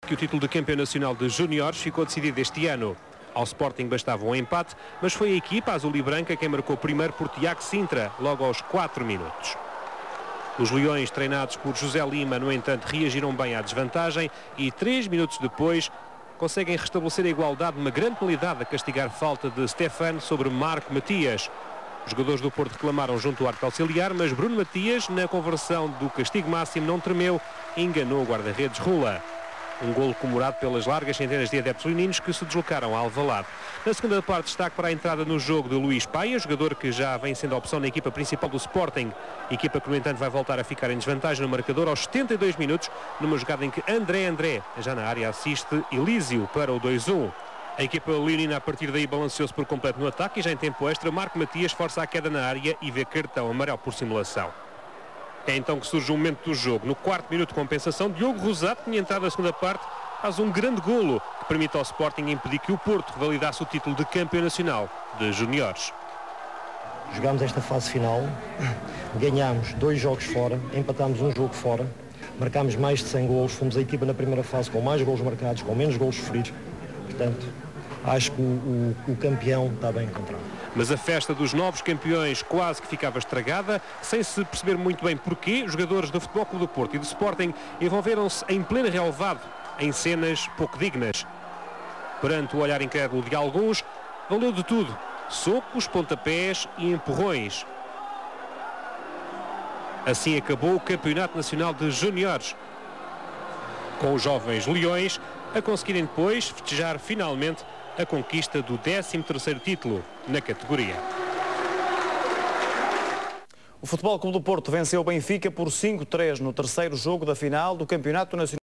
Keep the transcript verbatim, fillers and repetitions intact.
Que o título de campeão nacional de júniores ficou decidido este ano. Ao Sporting bastava um empate, mas foi a equipa azul e branca quem marcou primeiro por Tiago Sintra, logo aos quatro minutos. Os Leões, treinados por José Lima, no entanto, reagiram bem à desvantagem e três minutos depois conseguem restabelecer a igualdade numa grande penalidade a castigar falta de Stefano sobre Marco Matias. Os jogadores do Porto reclamaram junto ao árbitro auxiliar, mas Bruno Matias, na conversão do castigo máximo, não tremeu e enganou o guarda-redes Rula. Um golo comemorado pelas largas centenas de adeptos leoninos que se deslocaram a Alvalade. Na segunda parte, destaque para a entrada no jogo de Luís Paia, jogador que já vem sendo a opção na equipa principal do Sporting. Equipa que, no entanto, vai voltar a ficar em desvantagem no marcador aos setenta e dois minutos, numa jogada em que André André, já na área, assiste Elísio para o dois a um. A equipa leonina, a partir daí, balanceou-se por completo no ataque e já em tempo extra, Marco Matias força a queda na área e vê cartão amarelo por simulação. É então que surge o momento do jogo. No quarto minuto de compensação, Diogo Rosado, que tinha entrado na segunda parte, faz um grande golo que permite ao Sporting impedir que o Porto revalidasse o título de campeão nacional de júniores. Jogámos esta fase final, ganhámos dois jogos fora, empatámos um jogo fora, marcámos mais de cem golos, fomos a equipa na primeira fase com mais golos marcados, com menos golos sofridos. Portanto, acho que o, o, o campeão está bem encontrado. Mas a festa dos novos campeões quase que ficava estragada, sem se perceber muito bem porquê. Os jogadores do Futebol Clube do Porto e do Sporting envolveram-se em pleno relevado, em cenas pouco dignas. Perante o olhar incrédulo de alguns, valeu de tudo: socos, pontapés e empurrões. Assim acabou o Campeonato Nacional de Júniores, com os jovens Leões a conseguirem depois festejar finalmente a conquista do décimo terceiro título na categoria. O Futebol Clube do Porto venceu o Benfica por cinco a três no terceiro jogo da final do Campeonato Nacional.